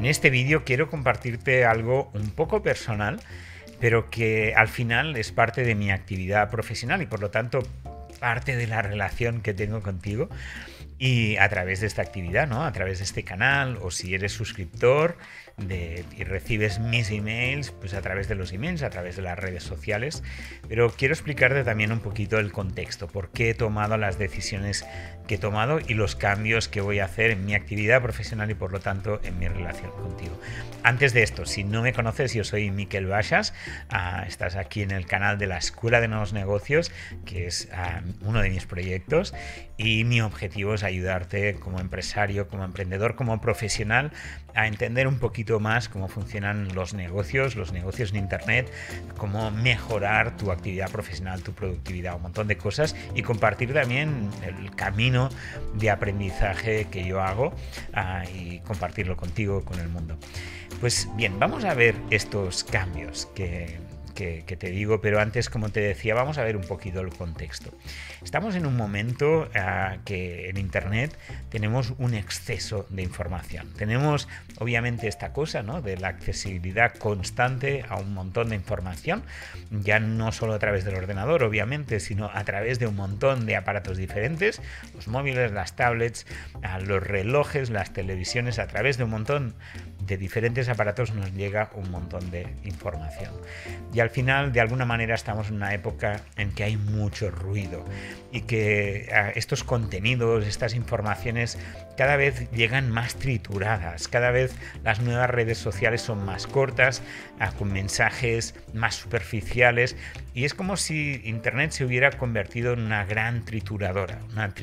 este vídeo quiero compartirte algo un poco personal, pero que al final es parte de mi actividad profesional y por lo tanto parte de la relación que tengo contigo. Y a través de esta actividad, ¿no? A través de este canal, o si eres suscriptor y recibes mis emails, pues a través de los emails, a través de las redes sociales. Pero quiero explicarte también un poquito el contexto, por qué he tomado las decisiones que he tomado y los cambios que voy a hacer en mi actividad profesional y por lo tanto en mi relación contigo. Antes de esto, si no me conoces, yo soy Miquel Baixas, estás aquí en el canal de la Escuela de Nuevos Negocios, que es uno de mis proyectos, y mi objetivo es ayudarte como empresario, como emprendedor, como profesional a entender un poquito más cómo funcionan los negocios en Internet, cómo mejorar tu actividad profesional, tu productividad, un montón de cosas y compartir también el camino de aprendizaje que yo hago y compartirlo contigo, con el mundo. Pues bien, vamos a ver estos cambios que te digo, pero antes, como te decía, vamos a ver un poquito el contexto. Estamos en un momento que en Internet tenemos un exceso de información. Tenemos obviamente esta cosa, ¿no?, de la accesibilidad constante a un montón de información, ya no solo a través del ordenador, obviamente, sino a través de un montón de aparatos diferentes, los móviles, las tablets, los relojes, las televisiones, a través de un montón de diferentes aparatos nos llega un montón de información. Y al final, de alguna manera, estamos en una época en que hay mucho ruido y que estos contenidos, estas informaciones cada vez llegan más trituradas, cada vez las nuevas redes sociales son más cortas, con mensajes más superficiales, y es como si Internet se hubiera convertido en una gran trituradora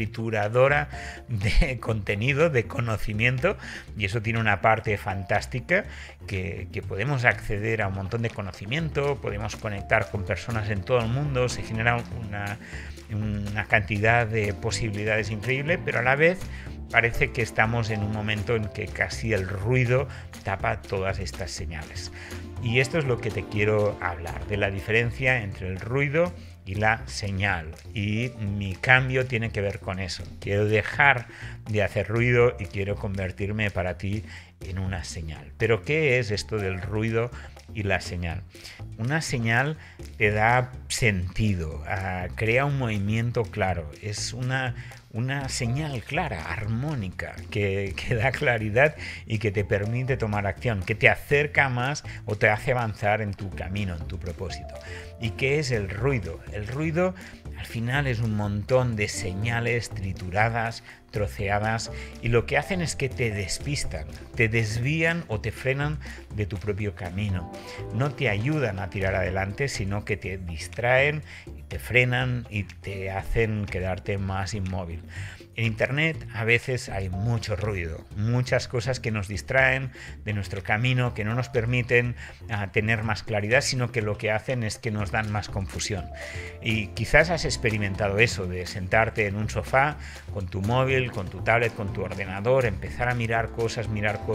de contenido, de conocimiento, y eso tiene una parte fantástica, que podemos acceder a un montón de conocimiento, podemos conectar con personas en todo el mundo, se genera una cantidad de posibilidades increíble, pero a la vez parece que estamos en un momento en que casi el ruido tapa todas estas señales. Y esto es lo que te quiero hablar, de la diferencia entre el ruido y la señal. Y mi cambio tiene que ver con eso. Quiero dejar de hacer ruido y quiero convertirme para ti en una señal. Pero ¿qué es esto del ruido y la señal? Una señal te da sentido, crea un movimiento claro, es una señal clara, armónica, que da claridad y que te permite tomar acción, que te acerca más o te hace avanzar en tu camino, en tu propósito. ¿Y qué es el ruido? El ruido al final es un montón de señales trituradas, troceadas, y lo que hacen es que te despistan, te desvían o te frenan de tu propio camino. No te ayudan a tirar adelante, sino que te distraen, te frenan y te hacen quedarte más inmóvil. En Internet a veces hay mucho ruido, muchas cosas que nos distraen de nuestro camino, que no nos permiten tener más claridad, sino que lo que hacen es que nos dan más confusión. Y quizás has experimentado eso, de sentarte en un sofá con tu móvil, con tu tablet, con tu ordenador, empezar a mirar cosas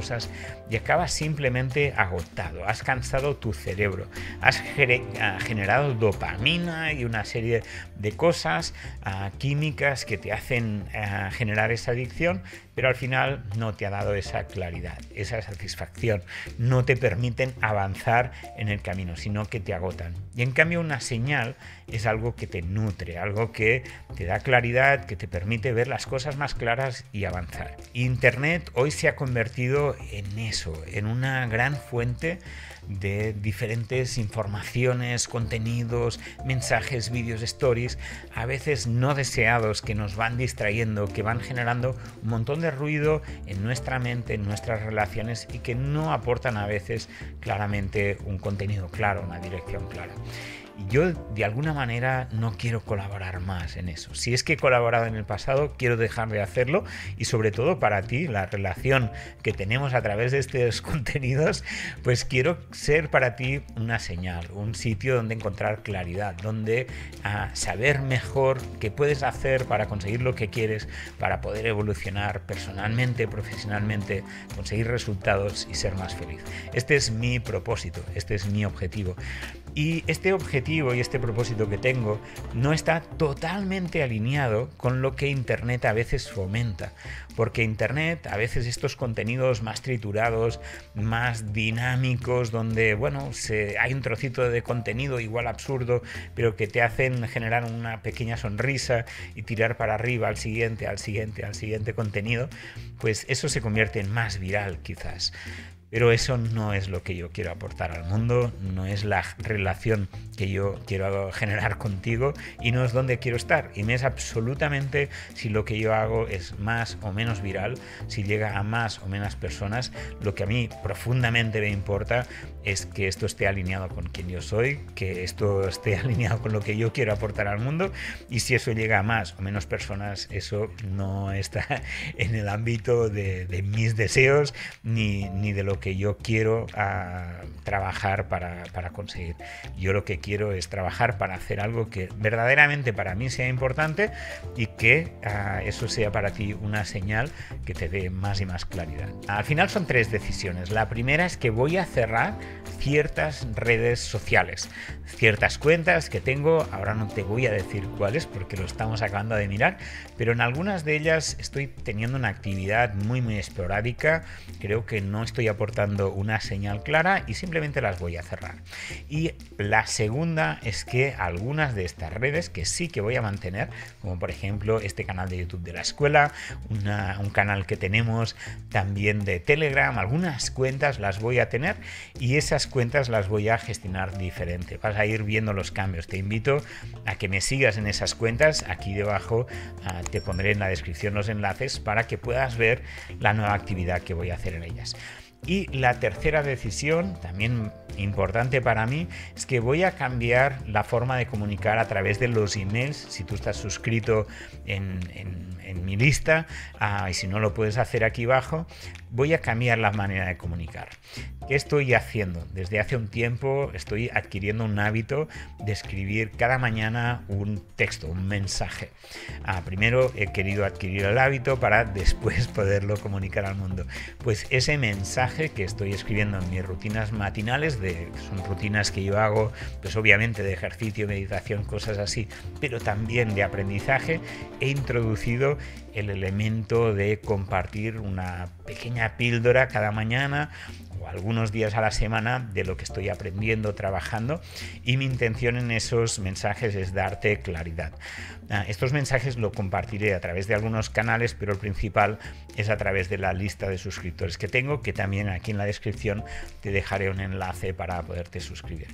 y acabas simplemente agotado, has cansado tu cerebro, has generado dopamina y una serie de cosas químicas que te hacen generar esa adicción, pero al final no te ha dado esa claridad, esa satisfacción, no te permiten avanzar en el camino, sino que te agotan. Y en cambio una señal es algo que te nutre, algo que te da claridad, que te permite ver las cosas más claras y avanzar. Internet hoy se ha convertido en eso, en una gran fuente de diferentes informaciones, contenidos, mensajes, vídeos, stories, a veces no deseados, que nos van distrayendo, que van generando un montón de ruido en nuestra mente, en nuestras relaciones, y que no aportan a veces claramente un contenido claro, una dirección clara. Y yo de alguna manera no quiero colaborar más en eso. Si es que he colaborado en el pasado, quiero dejar de hacerlo, y sobre todo para ti, la relación que tenemos a través de estos contenidos, pues quiero ser para ti una señal, un sitio donde encontrar claridad, donde saber mejor qué puedes hacer para conseguir lo que quieres, para poder evolucionar personalmente, profesionalmente, conseguir resultados y ser más feliz. Este es mi propósito, este es mi objetivo. Y este objetivo y este propósito que tengo no está totalmente alineado con lo que Internet a veces fomenta, porque Internet a veces estos contenidos más triturados, más dinámicos, donde bueno, hay un trocito de contenido igual absurdo, pero que te hacen generar una pequeña sonrisa y tirar para arriba al siguiente contenido, pues eso se convierte en más viral quizás. Pero eso no es lo que yo quiero aportar al mundo, no es la relación que yo quiero generar contigo y no es donde quiero estar. Y me es absolutamente si lo que yo hago es más o menos viral, si llega a más o menos personas. Lo que a mí profundamente me importa es que esto esté alineado con quien yo soy, que esto esté alineado con lo que yo quiero aportar al mundo, y si eso llega a más o menos personas, eso no está en el ámbito de mis deseos ni de lo que yo quiero trabajar para conseguir. Yo lo que quiero es trabajar para hacer algo que verdaderamente para mí sea importante y que eso sea para ti una señal que te dé más y más claridad. Al final son 3 decisiones. La primera es que voy a cerrar ciertas redes sociales, ciertas cuentas que tengo. Ahora no te voy a decir cuáles porque lo estamos acabando de mirar, pero en algunas de ellas estoy teniendo una actividad muy esporádica. Creo que no estoy aportando una señal clara y simplemente las voy a cerrar. Y la segunda es que algunas de estas redes que sí que voy a mantener, como por ejemplo este canal de YouTube de la escuela, un canal que tenemos también de Telegram, algunas cuentas las voy a tener y esas cuentas las voy a gestionar diferente. Vas a ir viendo los cambios. Te invito a que me sigas en esas cuentas. Aquí debajo te pondré en la descripción los enlaces para que puedas ver la nueva actividad que voy a hacer en ellas. Y la tercera decisión, también importante para mí, es que voy a cambiar la forma de comunicar a través de los emails. Si tú estás suscrito en mi lista, y si no lo puedes hacer aquí abajo, voy a cambiar la manera de comunicar. ¿Qué estoy haciendo? Desde hace un tiempo estoy adquiriendo un hábito de escribir cada mañana un texto, un mensaje. Primero he querido adquirir el hábito para después poderlo comunicar al mundo. Pues ese mensaje que estoy escribiendo en mis rutinas matinales, son rutinas que yo hago, pues obviamente de ejercicio, meditación, cosas así, pero también de aprendizaje, he introducido el elemento de compartir una pequeña píldora cada mañana o algunos días a la semana de lo que estoy aprendiendo, trabajando, y mi intención en esos mensajes es darte claridad. Estos mensajes lo compartiré a través de algunos canales, pero el principal es a través de la lista de suscriptores que tengo, que también aquí en la descripción te dejaré un enlace para poderte suscribir.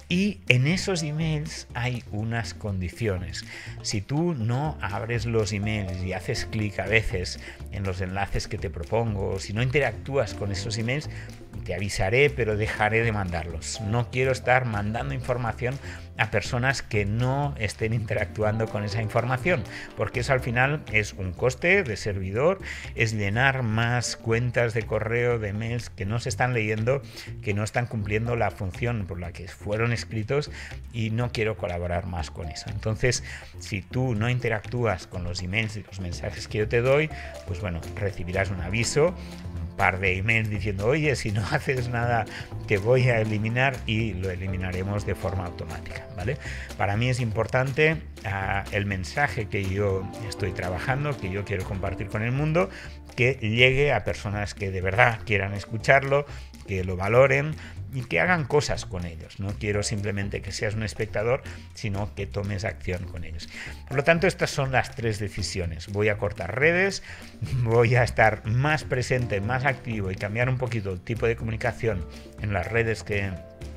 Y en esos emails hay unas condiciones. Si tú no abres los emails y haces clic a veces en los enlaces que te propongo, si no interactúas con esos emails, te avisaré, pero dejaré de mandarlos. No quiero estar mandando información a personas que no estén interactuando con esa información, porque eso al final es un coste de servidor, es llenar más cuentas de correo, de mails que no se están leyendo, que no están cumpliendo la función por la que fueron escritos, y no quiero colaborar más con eso. Entonces, si tú no interactúas con los emails y los mensajes que yo te doy, pues bueno, recibirás un aviso, par de emails diciendo, oye, si no haces nada te voy a eliminar, y lo eliminaremos de forma automática, ¿vale? Para mí es importante el mensaje que yo estoy trabajando, que yo quiero compartir con el mundo, que llegue a personas que de verdad quieran escucharlo, que lo valoren y que hagan cosas con ellos. No quiero simplemente que seas un espectador, sino que tomes acción con ellos. Por lo tanto, estas son las 3 decisiones. Voy a cortar redes, voy a estar más presente, más activo y cambiar un poquito el tipo de comunicación en las redes que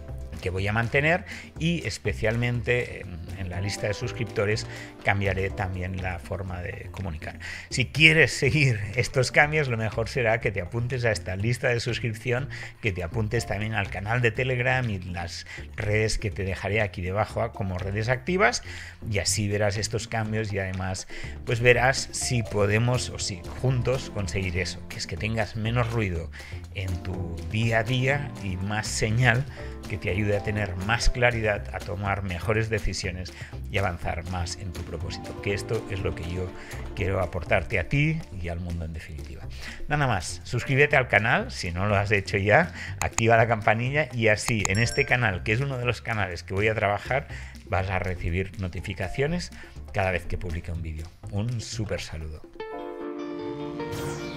voy a mantener, y especialmente en la lista de suscriptores cambiaré también la forma de comunicar. Si quieres seguir estos cambios, lo mejor será que te apuntes a esta lista de suscripción, que te apuntes también al canal de Telegram y las redes que te dejaré aquí debajo como redes activas, y así verás estos cambios y además pues verás si podemos o si juntos conseguir eso, que es que tengas menos ruido en tu día a día y más señal que te ayude a tener más claridad, a tomar mejores decisiones y avanzar más en tu propósito, que esto es lo que yo quiero aportarte a ti y al mundo en definitiva. Nada más, suscríbete al canal si no lo has hecho ya, activa la campanilla y así en este canal, que es uno de los canales que voy a trabajar, vas a recibir notificaciones cada vez que publique un vídeo. Un súper saludo.